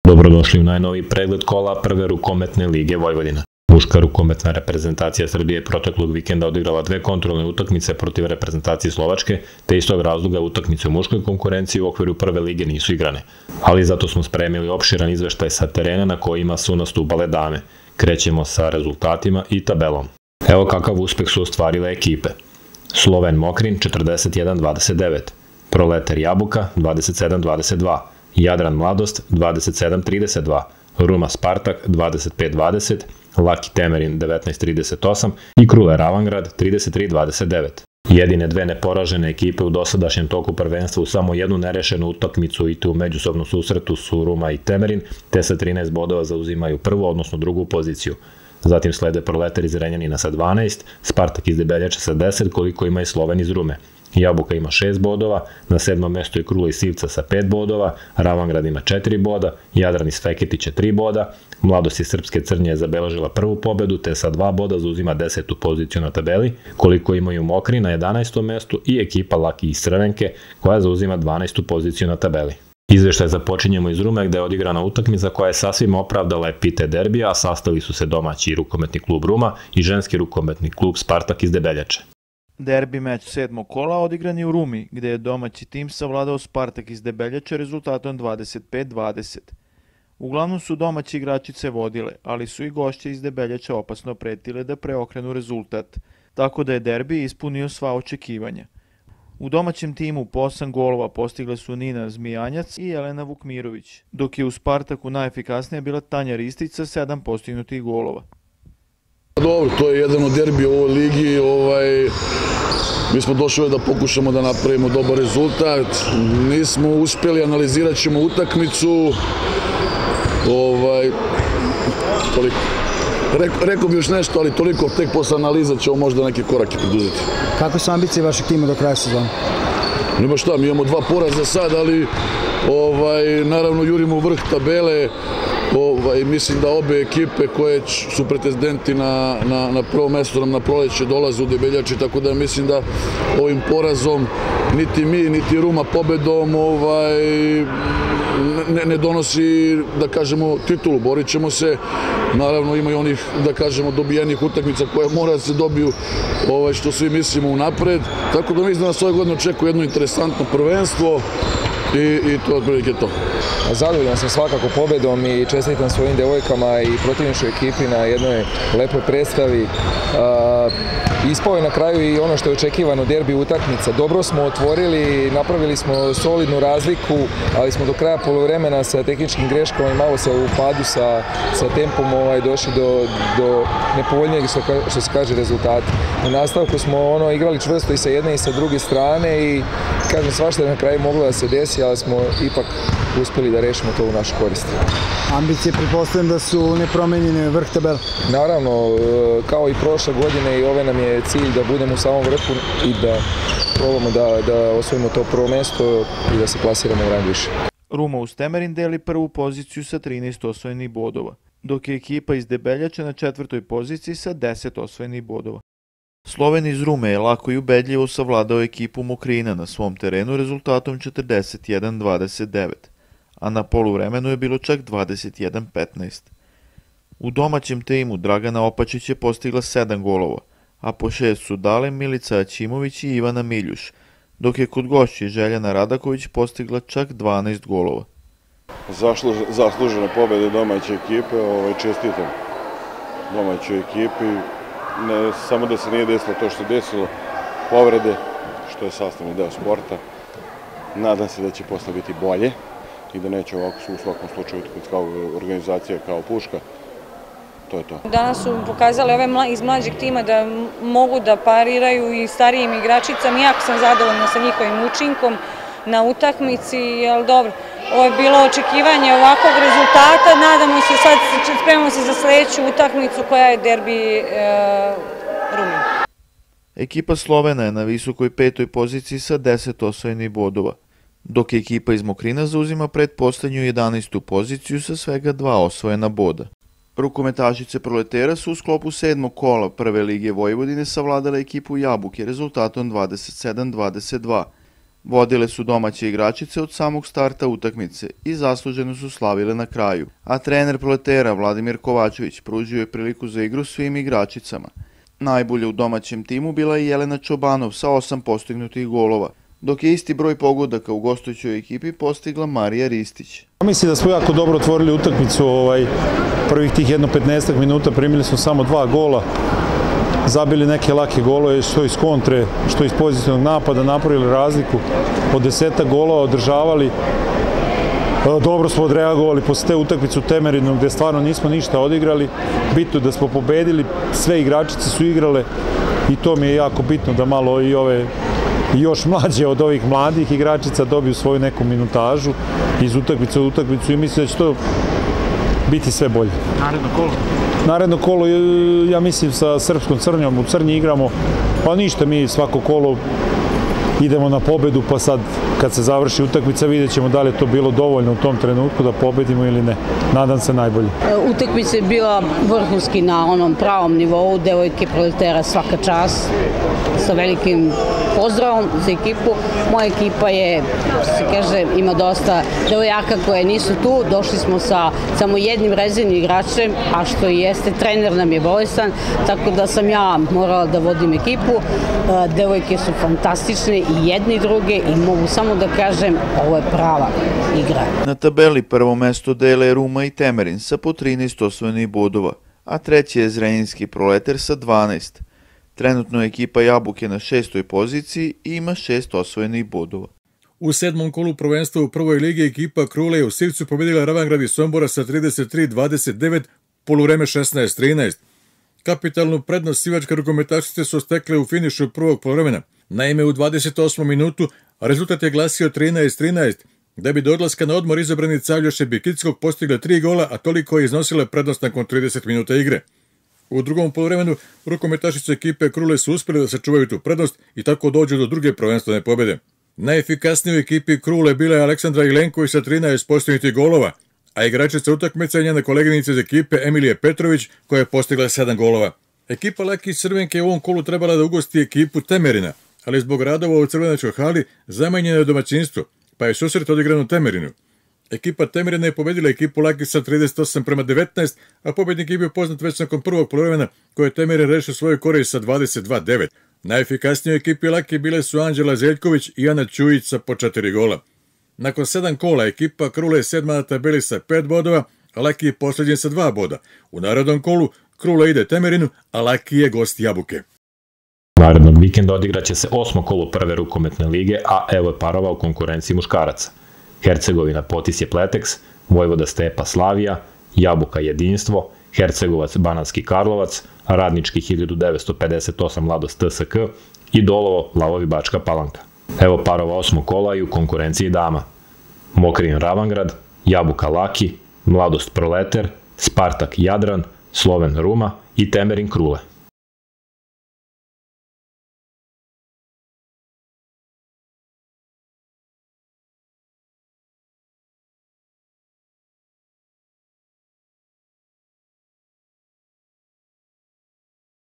Dobrodošli u najnoviji pregled kola prve rukometne lige Vojvodina. Muška rukometna reprezentacija Srbije proteklog vikenda odigrala dve kontrolne utakmice protiv reprezentacije Slovačke, te iz tog razloga utakmice u muškoj konkurenciji u okviru prve lige nisu igrane. Ali zato smo spremili opširan izveštaj sa terena na kojima su nastupale dame. Krećemo sa rezultatima i tabelom. Evo kakav uspeh su ostvarile ekipe. Sloven Mokrin 41-29, Proleter Jabuka 27-22, Jadran Mladost 27-32, Ruma Spartak 25-20, Laki Temerin 19-38 i Krule Ravangrad 33-29. Jedine dve neporažene ekipe u dosadašnjem toku prvenstva u samo jednu nerešenu utakmicu i tu međusobnu susretu su Ruma i Temerin, te sa 13 bodova zauzimaju prvu, odnosno drugu poziciju. Zatim slede Proleter iz Renjanina sa 12, Spartak iz Debeljače sa 10, koliko ima i Sloven iz Rume. Jabuka ima 6 bodova, na 7. mestu je Krula iz Sivca sa 5 bodova, Ravangrad ima 4 boda, Jadran iz Feketića 3 boda, Mladost iz Srpske Crnje je zabeležila prvu pobedu te sa 2 boda zauzima 10. poziciju na tabeli, koliko imaju Mokri na 11. mestu i ekipa Laki iz Crvenke koja zauzima 12. poziciju na tabeli. Izveštaj započinjemo iz Rume gde je odigrana utakmica koja je sasvim opravdala epite derbija, a sastali su se domaći rukometni klub Ruma i ženski rukometni klub Spartak iz Debeljače. Derbi meč 7. kola odigran je u Rumi, gde je domaći tim savladao Spartak iz Debeljače rezultatom 25-20. Uglavnom su domaći igračice vodile, ali su i gošće iz Debeljača opasno pretile da preokrenu rezultat, tako da je derbi ispunio sva očekivanja. U domaćem timu po 8 golova postigle su Nina Zmijanjac i Jelena Vukmirović, dok je u Spartaku najefikasnija bila Tanja Ristić sa 7 postignutih golova. Dobro, to je jedan od derbija u ovoj ligi, mi smo došli da pokušamo da napravimo dobar rezultat, nismo uspjeli, analizirat ćemo utakmicu, toliko. Rekao bi još nešto, ali toliko, tek posle analiza ćemo možda neke korake preduzeti. Kako su ambicije vašeg tima do kraja sezona? Nema šta, mi imamo 2 poraza sad, ali naravno jurimo u vrh tabele. Mislim da obe ekipe koje su pretendenti na prvo mesto nam na proleće dolaze u Debeljači, tako da mislim da ovim porazom niti mi, niti Ruma pobedom ne donosi, da kažemo, titulu. Borit ćemo se, naravno ima i onih, da kažemo, dobijenih utakmica koje mora da se dobiju, što svi mislimo unapred, tako da mislim da nas ove godine očekuje jedno interesantno prvenstvo i to je otprilike to. Zadovoljan sam svakako pobedom i čestitam svojim devojkama i protivničkoj ekipi na jednoj lepoj predstavi. Ispao je na kraju i ono što je očekivano, derbi utakmica. Dobro smo otvorili, napravili smo solidnu razliku, ali smo do kraja poluvremena sa tehničkim greškama i malo se u padu sa tempom došli do nepovoljnijeg, što se kaže, rezultata. U nastavku smo igrali čvrsto i sa jedne i sa druge strane i kažem, svašta je na kraju moglo da se desi, ali smo ipak uspjeli da rešimo to u našu korist. Ambicije, pretpostavljam da su nepromenjene vrh tabela? Naravno, kao i prošle godine i ove nam je cilj da budemo u samom vrhu i da probamo da osvojimo to prvo mesto i da se plasiramo u rang više. Ruma uz Temerin deli prvu poziciju sa 13 osvojenih bodova, dok je ekipa iz Debeljače na 4. poziciji sa 10 osvojenih bodova. Sloven iz Rume je lako i ubedljivo savladao ekipu Mokrina na svom terenu rezultatom 41-29, a na poluvremenu je bilo čak 21-15. U domaćem timu Dragana Opačić je postigla 7 golova, a po 6 su dale Milica Aćimović i Ivana Miljuš, dok je kod gošće Željana Radaković postigla čak 12 golova. Zaslužena pobjeda domaće ekipe, čestitam domaćoj ekipi. Ne samo da se nije desilo to što se desilo, povrede, što je sastavni deo sporta. Nadam se da će posle biti bolje i da neće ovako u svakom slučaju kao organizacija, kao puška. To je to. Danas su pokazali ove iz mlađeg tima da mogu da pariraju i starijim igračicama. Jako sam zadovoljna sa njihovim učinkom na utakmici, jer dobro, ovo je bilo očekivanje ovakvog rezultata. Nadamo se, sad spremamo se za sledeću utakmicu koja je derbi Rume. Ekipa Slovena je na visokoj 5. poziciji sa 10 osvojenih bodova, dok je ekipa iz Mokrina zauzima pretposlednju 11. poziciju sa svega 2 osvojena boda. Rukometašice Proletera su u sklopu 7. kola prve lige Vojvodine savladale ekipu Jabuke rezultatom 27-22, Vodile su domaće igračice od samog starta utakmice i zasluženo su slavile na kraju, a trener Proletera Vladimir Kovačević pružio je priliku za igru svim igračicama. Najbolje u domaćem timu bila je Jelena Čobanov sa 8 postignutih golova, dok je isti broj pogodaka u gostujućoj ekipi postigla Marija Ristić. Mislim da smo jako dobro otvorili utakmicu, prvih tih 15 minuta primili smo samo 2 gola, zabili neke lake golove, što iz kontre, što iz pozicionog napada, napravili razliku od 10 golova, održavali. Dobro smo odreagovali posle te utakmice u Temerinu gde stvarno nismo ništa odigrali. Bitno da smo pobedili, sve igračice su igrale i to mi je jako bitno da malo i ove još mlađe od ovih mladih igračica dobiju svoju neku minutažu iz utakmice u utakmicu i mislim da će to biti sve bolje. Naredno kolo? Naredno kolo, ja mislim, sa Srpskom Crnjom, u Crnji igramo, pa ništa, mi svako kolo idemo na pobedu, pa sad kad se završi utakmica vidjet ćemo da li je to bilo dovoljno u tom trenutku da pobedimo ili ne. Nadam se najbolje. Utakmica je bila vrhunski na onom pravom nivou, devojke Proletera svaka čast, sa velikim pozdravom za ekipu. Moja ekipa je, se kaže, ima dosta devojaka koje nisu tu, došli smo sa samo jednim rezervnim igračem, a što i jeste, trener nam je bolestan, tako da sam ja morala da vodim ekipu. Devojke su fantastične i jedne i druge i mogu samo da kažem, ovo je prava igra. Na tabeli prvo mesto dele Ruma i Temerin sa po 13 osvojenih bodova, a treći je Zrenjinski Proleter sa 12. Trenutno je ekipa Jabuke na 6. poziciji i ima 6 osvojenih bodova. U 7. kolu prvenstva u prvoj ligi ekipa Krule je u Sivcu pobedila Ravangrad iz Sombora sa 33-29, poluvreme 16-13. Kapitalnu prednost sivačke rukometašice su stekle u finišu prvog poluvremena. Naime, u 28. minutu rezultat je glasio 13-13, da bi do odlaska na odmor izabrani Cavljoše Bikickog postigle 3 gola, a toliko je iznosila prednost nakon 30 minuta igre. U drugom poluvremenu rukometašice ekipe Krule su uspjeli da sačuvaju tu prednost i tako dođu do druge prvenstvene pobjede. Najefikasniji u ekipi Krule bila je Aleksandra Ilenković sa 13 postignutih golova, a igračica utakmice je njena koleginica iz ekipe Emilije Petrović koja je postigla 7 golova. Ekipa Laki iz Crvenke je u ovom kolu trebala da ugosti ekipu Temerina, ali zbog radova u Crvenačkoj hali zamenjeno je domaćinstvo, pa je susret odigran u Temerinu. Ekipa Temerina je pobedila ekipu Laki sa 38-19, a pobednik je bio poznat već nakon prvog poluvremena koje je Temerin rešio svoju korist sa 22-9. Najefikasnije u ekipi Laki bile su Anđela Zeljković i Ana Ćujić sa po 4 gola. Nakon 7 kola ekipa Krule je 7. na tabeli sa 5 bodova, a Laki je posljednji sa 2 boda. U narodnom kolu Krula ide Temerinu, a Laki je gost Jabuke. Narednog vikenda odigraće se 8. kolo prve rukometne lige, a evo je parova u konkurenciji muškaraca. Hercegovina Potisje Pleteks, Vojvoda Stepa Slavija, Jabuka Jedinstvo, Hercegovac Banatski Karlovac, Radnički 1958 Mladost TSK i Dolovo Lavovi Bačka Palanka. Evo parova 8. kola i u konkurenciji dama. Mokrin Ravangrad, Jabuka Laki, Mladost Proleter, Spartak Jadran, Sloven Ruma i Temerin Krule.